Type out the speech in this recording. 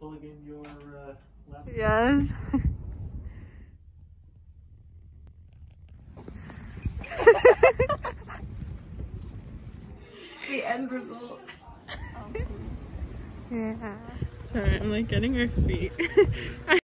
plug in your laptop? Yes. The end result. Yeah. Alright, I'm like getting her feet.